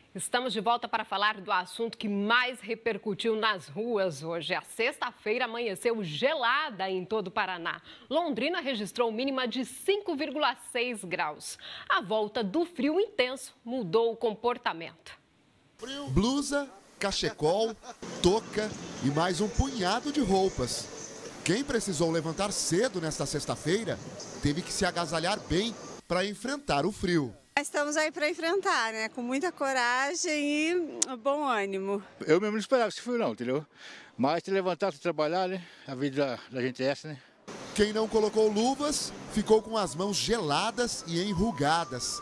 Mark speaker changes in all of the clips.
Speaker 1: Estamos de volta para falar do assunto que mais repercutiu nas ruas hoje. A sexta-feira amanheceu gelada em todo o Paraná. Londrina registrou mínima de 5,6 graus. A volta do frio intenso mudou o comportamento.
Speaker 2: Blusa, cachecol, touca e mais um punhado de roupas. Quem precisou levantar cedo nesta sexta-feira teve que se agasalhar bem para enfrentar o frio.
Speaker 3: Estamos aí para enfrentar, né? Com muita coragem e bom ânimo.
Speaker 4: Eu mesmo não esperava esse frio não, entendeu? Mas se levantar, se trabalhar, né? A vida da gente é essa, né?
Speaker 2: Quem não colocou luvas ficou com as mãos geladas e enrugadas.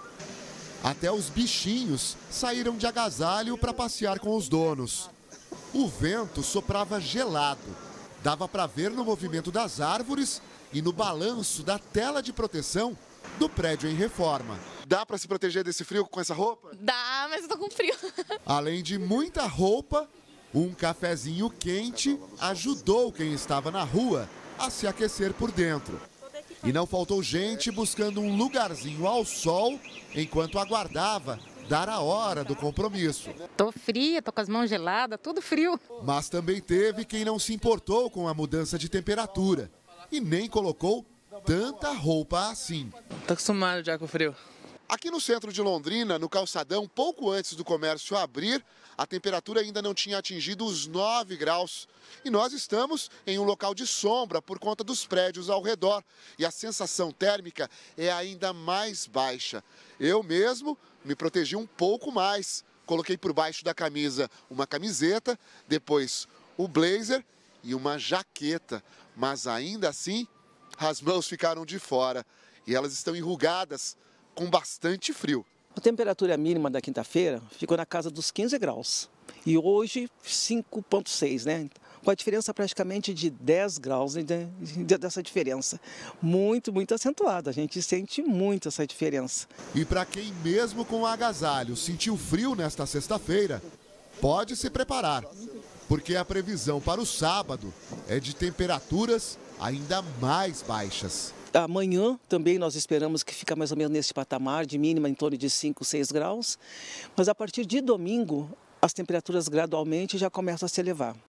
Speaker 2: Até os bichinhos saíram de agasalho para passear com os donos. O vento soprava gelado. Dava para ver no movimento das árvores e no balanço da tela de proteção do prédio em reforma. Dá para se proteger desse frio com essa roupa?
Speaker 5: Dá, mas eu tô com frio.
Speaker 2: Além de muita roupa, um cafezinho quente ajudou quem estava na rua a se aquecer por dentro. E não faltou gente buscando um lugarzinho ao sol enquanto aguardava dar a hora do compromisso.
Speaker 6: Tô fria, tô com as mãos geladas, tudo frio.
Speaker 2: Mas também teve quem não se importou com a mudança de temperatura e nem colocou tanta roupa assim.
Speaker 7: Tô acostumado já com o frio.
Speaker 2: Aqui no centro de Londrina, no calçadão, pouco antes do comércio abrir, a temperatura ainda não tinha atingido os 9 graus. E nós estamos em um local de sombra por conta dos prédios ao redor. E a sensação térmica é ainda mais baixa. Eu mesmo me protegi um pouco mais. Coloquei por baixo da camisa uma camiseta, depois o blazer e uma jaqueta. Mas ainda assim, as mãos ficaram de fora e elas estão enrugadas, com bastante frio.
Speaker 8: A temperatura mínima da quinta-feira ficou na casa dos 15 graus e hoje 5,6, né? Com a diferença praticamente de 10 graus dessa diferença. Muito acentuada, a gente sente muito essa diferença.
Speaker 2: E para quem mesmo com agasalho sentiu frio nesta sexta-feira, pode se preparar, porque a previsão para o sábado é de temperaturas ainda mais baixas.
Speaker 8: Amanhã também nós esperamos que fica mais ou menos nesse patamar de mínima em torno de 5, 6 graus, mas a partir de domingo as temperaturas gradualmente já começam a se elevar.